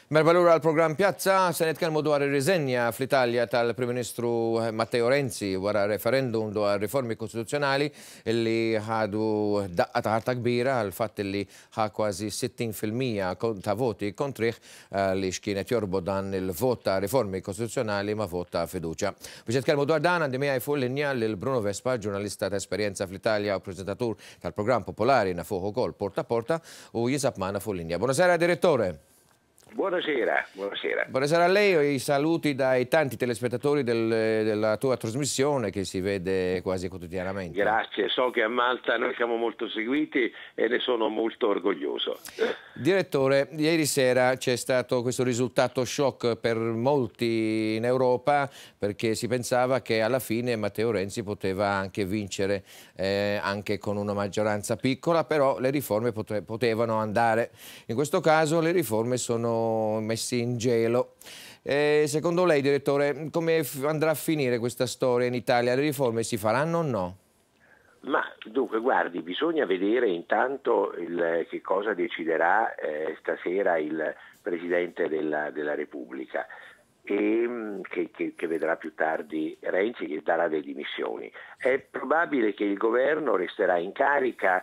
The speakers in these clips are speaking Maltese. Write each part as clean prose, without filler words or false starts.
Merba lura għal-program Pjazza se nitkellmu dwar ir-riżenja fl-Italja tal-Prim Ministru Matteo Renzi wara referendum dwar riformi kostituzzjonali illi ħadu daqqa ta' ħarta kbira għal fatt illi ħa kważi 60% ta' voti kontrih li x'kienet jorbod dan il-vot ta' riformi kostituzzjonali ma' vot ta' fiduċja. Biex nitkellmu dwar dan għandi miegħi fuq linja lil Bruno Vespa, ġurnalista ta' esperjenza fl-Italja u preżentatur tal-programm popolari nafuh ukoll Porta Porta u jinsab magħna fuq linja. Buonasera direttore. Buonasera, buonasera. Buonasera a lei e i saluti dai tanti telespettatori della tua trasmissione che si vede quasi quotidianamente. Grazie, so che a Malta noi siamo molto seguiti e ne sono molto orgoglioso. Direttore, ieri sera c'è stato questo risultato shock per molti in Europa perché si pensava che alla fine Matteo Renzi poteva anche vincere anche con una maggioranza piccola, però le riforme potevano andare. In questo caso le riforme sono messi in gelo. Secondo lei, direttore, come andrà a finire questa storia in Italia? Le riforme si faranno o no? Ma dunque, guardi, bisogna vedere intanto che cosa deciderà stasera il Presidente della Repubblica e che vedrà più tardi Renzi, che darà le dimissioni. È probabile che il governo resterà in carica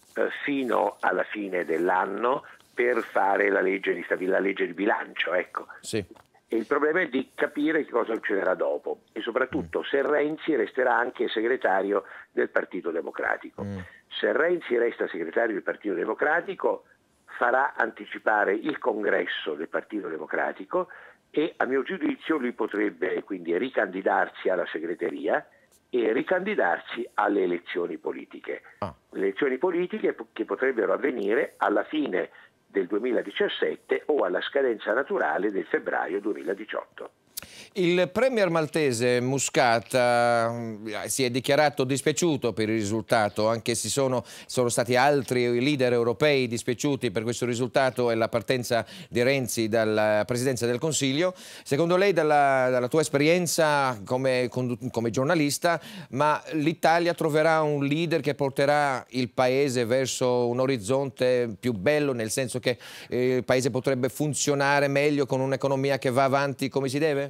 fino alla fine dell'anno per fare la legge di bilancio, ecco. Sì. E il problema è di capire che cosa succederà dopo e soprattutto se Renzi resterà anche segretario del Partito Democratico. Se Renzi resta segretario del Partito Democratico farà anticipare il congresso del Partito Democratico e a mio giudizio lui potrebbe quindi ricandidarsi alla segreteria e ricandidarsi alle elezioni politiche. Le elezioni politiche che potrebbero avvenire alla fine del 2017 o alla scadenza naturale del febbraio 2018. Il premier maltese Muscat si è dichiarato dispiaciuto per il risultato, anche se sono stati altri leader europei dispiaciuti per questo risultato e la partenza di Renzi dalla presidenza del Consiglio. Secondo lei, dalla tua esperienza come giornalista, ma l'Italia troverà un leader che porterà il paese verso un orizzonte più bello, nel senso che il paese potrebbe funzionare meglio con un'economia che va avanti come si deve?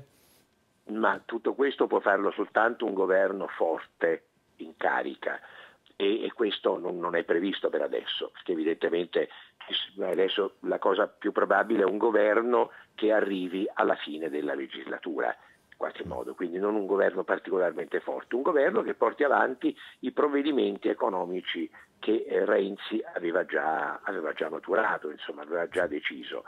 Ma tutto questo può farlo soltanto un governo forte in carica e questo non è previsto per adesso, perché evidentemente adesso la cosa più probabile è un governo che arrivi alla fine della legislatura in qualche modo, quindi non un governo particolarmente forte, un governo che porti avanti i provvedimenti economici che Renzi aveva già maturato, insomma aveva già deciso.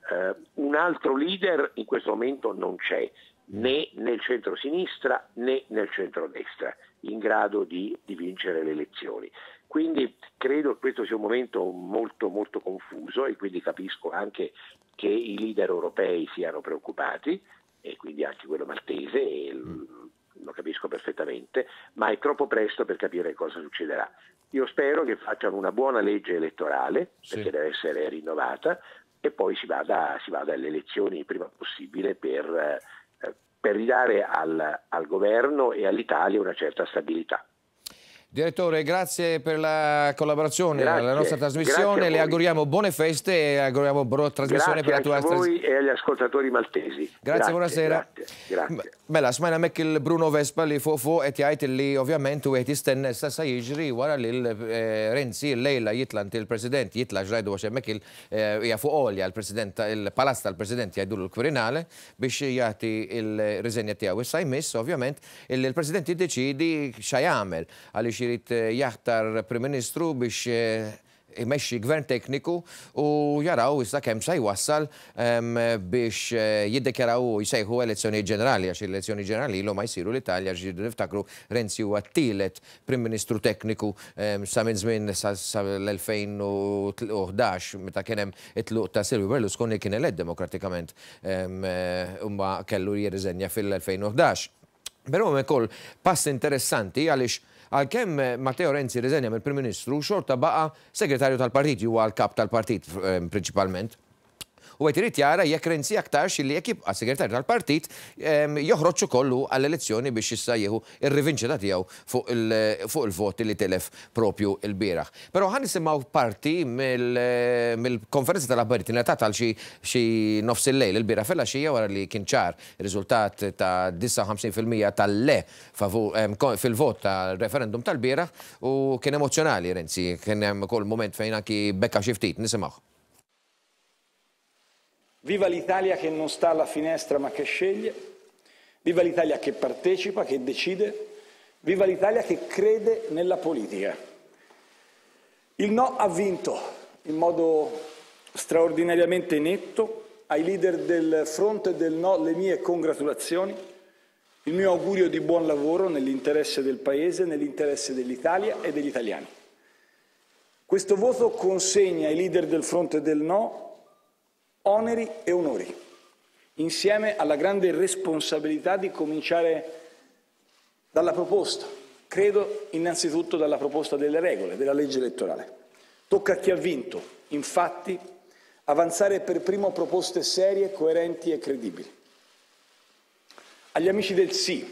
Un altro leader in questo momento non c'è, né nel centro-sinistra né nel centro-destra, in grado di vincere le elezioni. Quindi credo che questo sia un momento molto molto confuso e quindi capisco anche che i leader europei siano preoccupati e quindi anche quello maltese, e lo capisco perfettamente, ma è troppo presto per capire cosa succederà. Io spero che facciano una buona legge elettorale, perché deve essere rinnovata, e poi si vada alle elezioni il prima possibile per ridare al governo e all'Italia una certa stabilità. Direttore, grazie per la collaborazione alla nostra trasmissione, le auguriamo buone feste e auguriamo buona trasmissione per la tua trasmissione. Grazie a voi e agli ascoltatori maltesi. Grazie, buonasera. Grazie. Mela, smajna mek il-Bruno Vespa li fuq qed jgħid li ovvjament u qed jistenna issa sa jiġri wara li Renzi l-lejla jitla il-President jitla ġrajdu għax hemmhekk hija fuq għolja il-palazz tal-President jgħidu l-Kvirinale biex jagħti il-riżenja tiegħu. Issa jmiss ovvjament il-President jiddeċidi x'jagħmel għaliex irid jaħtar Prim Ministru biex imexxi gvern tekniku u jaraw issa kemm se jwassal biex jiddekjaraw jsejħu elezzjoni ġenerali għax elezzjoni ġenerali ilhom ma jsiru l-Italja ġidu niftakru Renzi huwa t-tielet Prim Ministru tekniku sa minn żmien l-2011 meta kien hemm it-tluq ta' Silvio Berlusconi kien elett demokratikament imma kellu jirriżenja fil-2011. Però ukoll pass interessanti għaliex għalkemm Matteo Renzi riżenja mill-Prim Ministru xorta baqa' segretarju tal-partit huwa l-kap tal-partit prinċipalment. u qed irid jara jekk Renzi aktarx li jekk jibqa' segretarju tal-partit joħroġ kollu għall-elezzjoni biex issa jieħu ir-rivinċita tiegħu fuq il-voti li telef propju il-bieraħ. Però ħan nisimgħu parti mill-konferenza tal-aħbarijiet ingħatat għal xi nofs il-lejl il-bieraħ filgħaxija wara li kien ċar ir-riżultat ta' 59% tal-le fil-vot tal-referendum tal-bieraħ u kien emozjonali Renzi, kien hemm ukoll moment fejn anki bekka xi ftit, nisimgħu. Viva l'Italia che non sta alla finestra ma che sceglie, viva l'Italia che partecipa, che decide, viva l'Italia che crede nella politica. Il no ha vinto in modo straordinariamente netto. Ai leader del fronte del no le mie congratulazioni, il mio augurio di buon lavoro nell'interesse del Paese, nell'interesse dell'Italia e degli italiani. Questo voto consegna ai leader del fronte del no oneri e onori, insieme alla grande responsabilità di cominciare dalla proposta, credo innanzitutto dalla proposta delle regole, della legge elettorale. Tocca a chi ha vinto, infatti, avanzare per primo proposte serie, coerenti e credibili. Agli amici del sì,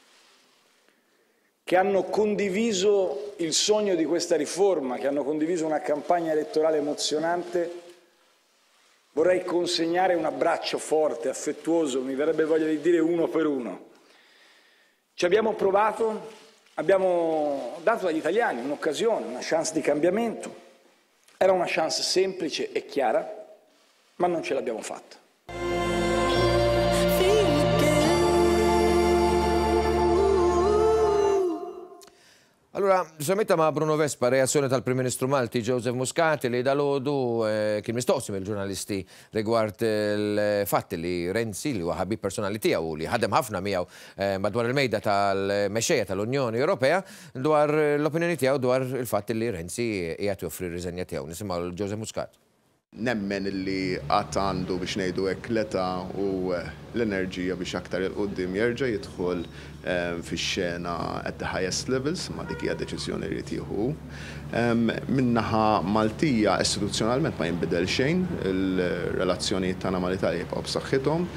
che hanno condiviso il sogno di questa riforma, che hanno condiviso una campagna elettorale emozionante, vorrei consegnare un abbraccio forte, affettuoso, mi verrebbe voglia di dire uno per uno. Ci abbiamo provato, abbiamo dato agli italiani un'occasione, una chance di cambiamento. Era una chance semplice e chiara, ma non ce l'abbiamo fatta. Allora, sametta ma' Bruno Vespa, reazzjoni tal-Prim Ministru Malti Joseph Muscat li dal-għodu kien mistoqsi mill-ġurnalisti rigward il-fatti li Renzi li huwa ħabib personali tiegħu li ħadem ħafna miegħu madwar il-mejda tal-mexxejja tal-Unjoni Ewropea dwar l-opinjoni tiegħu dwar il-fatti li Renzi qiegħed joffri r-riżenja tiegħu. Nisimgħu Joseph Muscat. Nemmen li għat għandu biex ngħidu hekk l-età u l-enerġija biex aktar il-qoddim jerġa' jidħol fix-xena at the highest levels, ma dik hija deċiżjoni li tieħu. Min-naħa Maltija istituzzjonalment ma jinbidel xejn, il-relazzjonijiet tagħna mal-Italja jibqgħu b'saħħithom.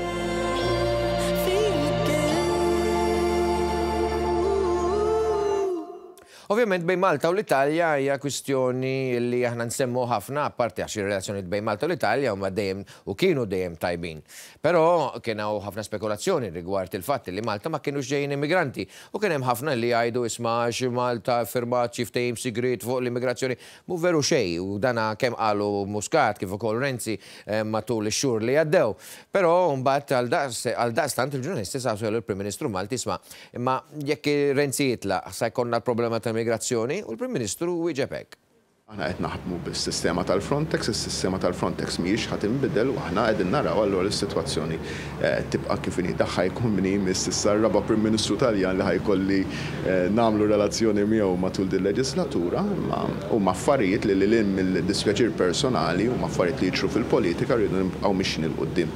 Ovvjament bejn Malta u l-Italja hija kwistjoni li aħna nsemmu ħafna apparti għax ir-relazzjonijiet bejn Malta u l-Italja huma dejjem u kienu dejjem tajbin. Però kien hawn ħafna spekulazzjoni rigward il-fatt li Malta ma kienux ġejjin immigranti u kien hemm ħafna li jgħidu isma' xi Malta firmat xi ftehim sigriet fuq l-immigrazzjoni mhu veru xejn u dana kemm qalu Muscat kif ukoll Renzi matul ix-xhur li għaddew. Però mbagħad għal daqstant il-ġurnalisti saqsu l-Prim Ministru Malti isma' imma jekk Renzi jitlaq se jkollna l-problema migrazzjoni u l-Prim Ministru wieġeb hekk. Aħna qed naħdmu bis-sistema tal-Frontex, is-sistema tal-Frontex mhijiex ħadd inbidel u aħna qegħdin naraw allura is-sitwazzjoni tibqa' kif inhi dak ħajkun min jmiss issa r-raba' Prim Ministru Taljan li ħajkolli nagħmlu relazzjoni miegħu matul din leġislatura huma affarijiet li lil mill-dispjaċir personali huma affarijiet li jiġru fil-politika rridu nibqgħu mixjin il quddiem.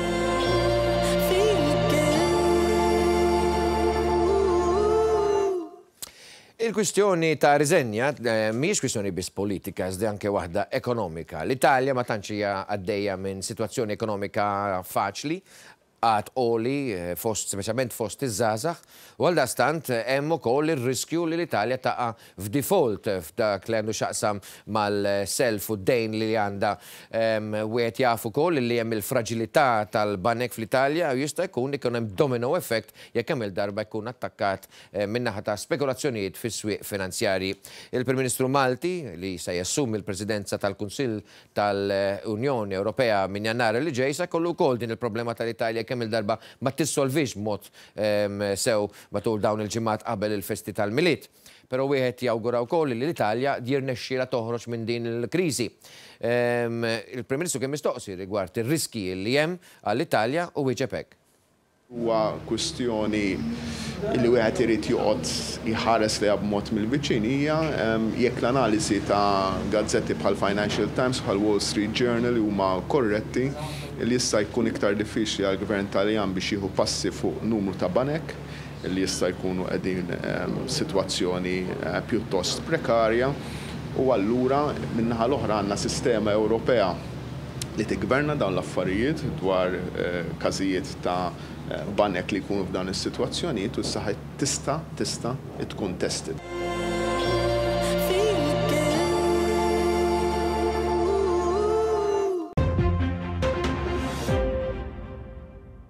Il-kwistjoni ta' riżenja mhijiex kwistjoni biss politika, iżda anke waħda ekonomika. L-Italja ma tantx hija għaddejja minn sitwazzjoni ekonomika faċli, għad oli, speċjalment fost iż-żgħażagħ, u għaldaqstant hemm ukoll ir-riskju li l-Italja taqa' f'default f'dak li għandu x'aqsam mal-self u d-dejn li għandha wieħed jaf ukoll li hemm il-fraġilità tal-banek fl-Italja u jista' jkun hemm domino effect jekk hemm il-darba jkun attakkat min-naħa ta' spekulazzjonijiet fis-swieq finanzjarji. Il-Prim Ministru Malti li se jassumi l-Presidenza tal-Kunsill tal-Unjoni Ewropea minn Jannar li ġej se jkollu wkoll din il-problema tal-Italja kemm il-darba ma tissolvix b'mod sew matul dawn il-ġimgħat qabel il-festi tal-Milied. Però wieħed jawgura wkoll li l-Italja jirnexxiela toħroġ minn din il-kriżi. Il-Prim Ministru kien mistoqsi rigward ir-riski li hemm għall-Italja u wieġeb hekk. Huwa kwestjoni li wieħed irid joqgħod iħares liha b'mod mill-viċin hija jekk l-analiżi ta' gazzetti bħal Financial Times bħal Wall Street Journal huma korretti li jista' jkun iktar diffiċli għall-Gvern Taljan biex jieħu passi fuq numru ta' banek li jista' jkunu qegħdin sitwazzjoni pjuttost prekarja u allura min-naħa l-oħra għandna sistema Ewropea li tigverna dawn l-affarijiet dwar każijiet ta' banek li jkunu f'dan is-sitwazzjonijiet u s-saħħa tista' tkun tested.